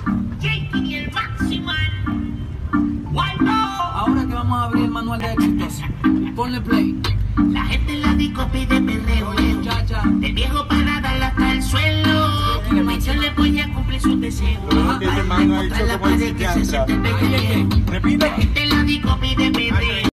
Jakey y el Maximan. Ahora que vamos a abrir el manual de éxitos, ponle play. La gente en la disco pide perreo, Chacha. del viejo para darla hasta el suelo. Yo le voy a cumplir sus deseos. Ese man ha hecho como el psiquiatra. La gente en la disco pide